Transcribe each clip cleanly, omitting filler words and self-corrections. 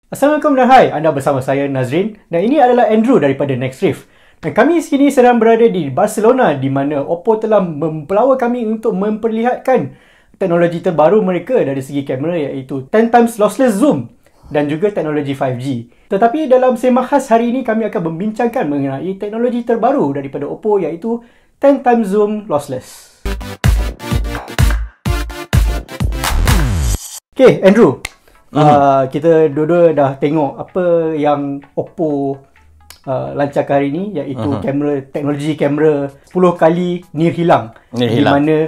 Assalamualaikum dan hai, anda bersama saya Nazrin dan ini adalah Andrew daripada Nextrif. Dan kami sini sedang berada di Barcelona di mana Oppo telah mempelawa kami untuk memperlihatkan teknologi terbaru mereka dari segi kamera iaitu 10 times lossless zoom dan juga teknologi 5G. Tetapi dalam sembang khas hari ini kami akan membincangkan mengenai teknologi terbaru daripada Oppo iaitu 10 times zoom lossless. Okay, Andrew. Kita dua-dua dah tengok apa yang Oppo lancarkan hari ni iaitu teknologi kamera 10 kali near hilang. Di mana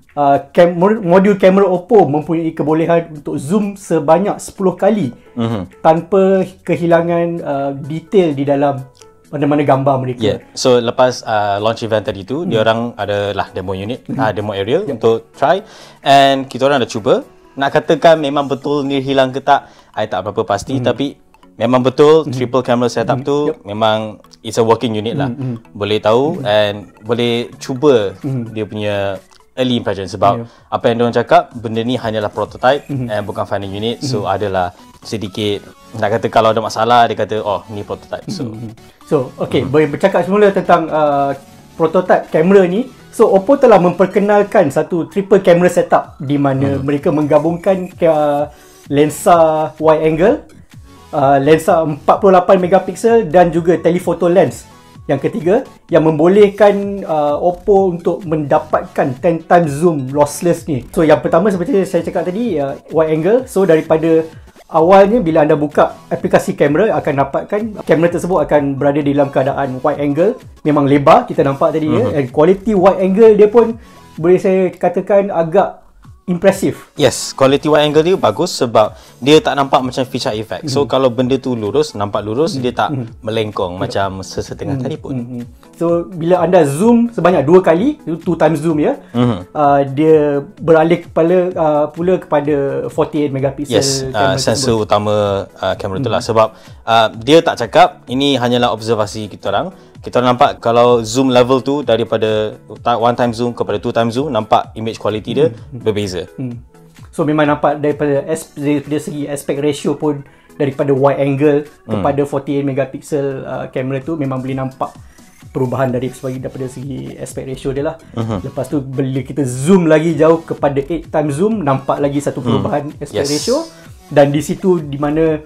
modul kamera Oppo mempunyai kebolehan untuk zoom sebanyak 10 kali tanpa kehilangan detail di dalam mana-mana gambar mereka. Yeah. So lepas launch event tadi tu, dia orang adalah demo unit, demo aerial untuk try, and kita orang dah cuba. Nak katakan memang betul near hilang ke tak, I tak berapa pasti, tapi memang betul triple camera setup tu memang it's a working unit lah. Boleh tahu and boleh cuba dia punya early impression sebab apa yang diorang cakap, benda ni hanyalah prototype and bukan final unit. So adalah sedikit, nak kata kalau ada masalah dia kata oh ni prototype. So okay, bercakap semula tentang prototype kamera ni. So Oppo telah memperkenalkan satu triple camera setup di mana mereka menggabungkan lensa wide angle, lensa 48 megapiksel dan juga telephoto lens yang ketiga yang membolehkan Oppo untuk mendapatkan 10 times zoom lossless ni. So yang pertama seperti saya cakap tadi, wide angle. So daripada awalnya bila anda buka aplikasi kamera akan dapatkan kamera tersebut akan berada di dalam keadaan wide angle, memang lebar kita nampak tadi and quality wide angle dia pun boleh saya katakan agak impresif. Yes, quality wide angle dia bagus sebab dia tak nampak macam feature effect. So kalau benda tu lurus, nampak lurus, dia tak melengkong macam sesetengah telefon. So bila anda zoom sebanyak 2 kali, 2 times zoom ya, dia beralih pula kepada 48 megapiksel. Yes, sensor utama kamera tu lah sebab dia tak cakap, ini hanyalah observasi kita orang. Kita nampak kalau zoom level tu daripada 1 time zoom kepada 2 time zoom, nampak image quality dia berbeza. So memang nampak daripada segi aspect ratio pun, daripada wide angle kepada 48 megapiksel kamera tu memang boleh nampak perubahan daripada segi aspect ratio dia lah. Lepas tu bila kita zoom lagi jauh kepada 8 time zoom, nampak lagi satu perubahan aspect ratio. Dan di situ di mana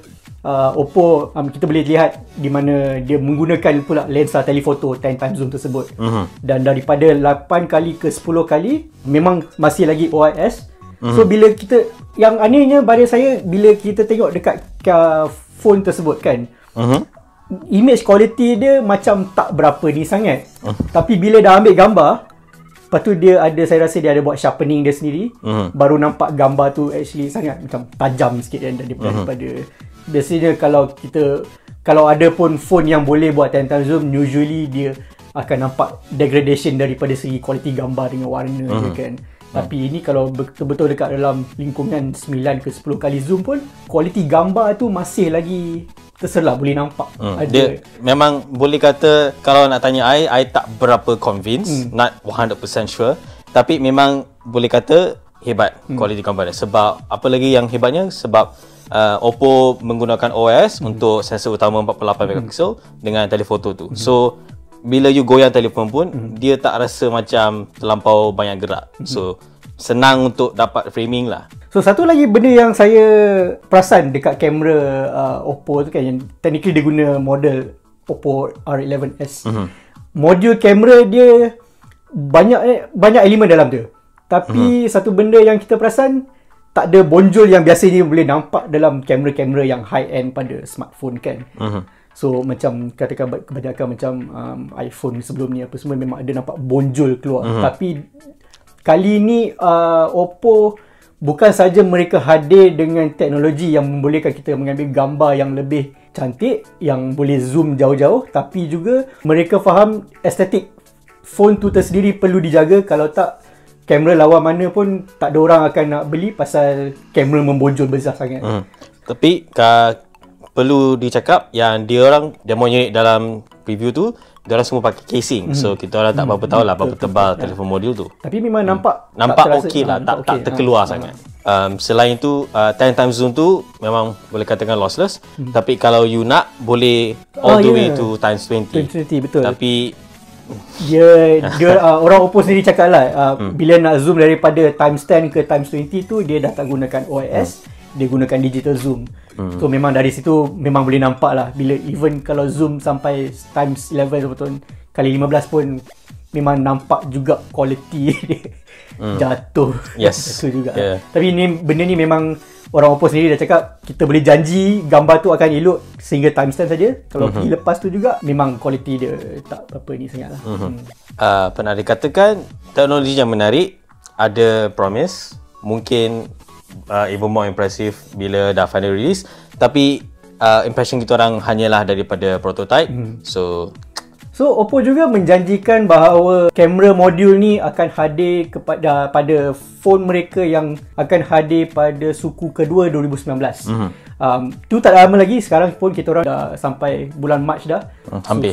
Oppo kita boleh lihat di mana dia menggunakan pula lensa telephoto 10 times zoom tersebut. Dan daripada 8 kali ke 10 kali memang masih lagi OIS. So bila kita, yang anehnya pada saya bila kita tengok dekat phone tersebut kan, image quality dia macam tak berapa ni sangat. Tapi bila dah ambil gambar, lepas tu dia ada, saya rasa dia ada buat sharpening dia sendiri, baru nampak gambar tu actually sangat macam tajam sikit kan daripada biasanya kalau ada pun phone yang boleh buat 10 times zoom, usually dia akan nampak degradation daripada segi kualiti gambar dengan warna je kan. Tapi ini kalau betul-betul dekat dalam lingkungan 9 ke 10 kali zoom pun, kualiti gambar tu masih lagi terserlah boleh nampak. Dia memang boleh kata, kalau nak tanya I tak berapa convinced, not 100% sure, tapi memang boleh kata hebat kualiti gambar dia. Sebab apa lagi yang hebatnya, sebab Oppo menggunakan OIS untuk sensor utama 48 megapiksel dengan telefoto tu. So bila you goyang telefon pun dia tak rasa macam terlampau banyak gerak. So senang untuk dapat framing lah. So satu lagi benda yang saya perasan dekat kamera Oppo tu kan, yang technically dia guna model Oppo R11s. Modul kamera dia banyak elemen dalam dia. Tapi satu benda yang kita perasan, tak ada bonjol yang biasanya boleh nampak dalam kamera-kamera yang high end pada smartphone kan. So macam katakan kebanyakan macam iPhone sebelum ni apa semua memang ada nampak bonjol keluar. Tapi kali ni Oppo bukan saja mereka hadir dengan teknologi yang membolehkan kita mengambil gambar yang lebih cantik, yang boleh zoom jauh-jauh, tapi juga mereka faham estetik phone tu tersendiri perlu dijaga. Kalau tak, kamera lawan mana pun tak ada orang akan nak beli pasal kamera membonjol besar sangat. Tapi perlu dicakap yang dia orang demo unit dalam preview tu, diorang semua pakai casing. So kita orang tak berapa tahu lah berapa tebal telefon modul tu. Tapi memang nampak Okey lah, tak terkeluar sangat. Selain tu 10 times zoom tu memang boleh katakan lossless. Tapi kalau you nak, boleh all the way to times 20. 20, betul. Tapi dia orang Oppo sendiri cakap lah, bila nak zoom daripada times 10 ke times 20 tu, dia dah tak gunakan OIS, dia gunakan digital zoom. So memang dari situ memang boleh nampak lah, bila even kalau zoom sampai times 11 ataupun kali 15 pun memang nampak juga quality jatuh. Yes. Itu juga. Tapi benda ni memang orang Oppo sendiri dah cakap, kita boleh janji gambar tu akan elok sehingga times 10 saja. Kalau pergi lepas tu juga memang quality dia tak apa ni sangat lah. Pernah dikatakan teknologi yang menarik, ada promise, mungkin even more impressive bila dah final release, tapi impression kita orang hanyalah daripada prototype. So Oppo juga menjanjikan bahawa kamera modul ni akan hadir pada phone mereka yang akan hadir pada suku kedua 2019. Tu tak lama lagi, sekarang pun kita orang dah sampai bulan Mac dah. Hampir.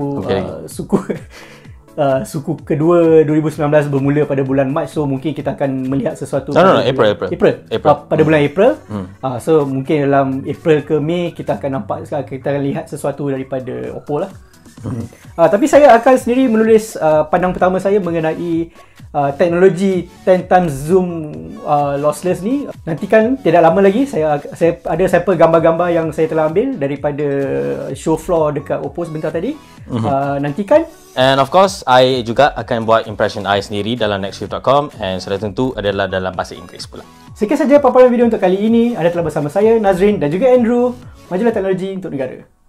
Suku kedua 2019 bermula pada bulan Mac, so mungkin kita akan melihat sesuatu April. Pada bulan April. So mungkin dalam April ke Mei kita akan nampak, kita akan lihat sesuatu daripada Oppo lah. Tapi saya akan sendiri menulis pandang pertama saya mengenai teknologi 10 times zoom lossless ni. Nantikan tidak lama lagi saya ada sampel gambar-gambar yang saya telah ambil daripada show floor dekat Oppo sebentar tadi. Nantikan. And of course, I juga akan buat impression I sendiri dalam nextshift.com, and sudah tentu adalah dalam bahasa Inggeris pula. Sekian saja paparan video untuk kali ini. Anda telah bersama saya, Nazrin, dan juga Andrew, Majalah Teknologi untuk Negara.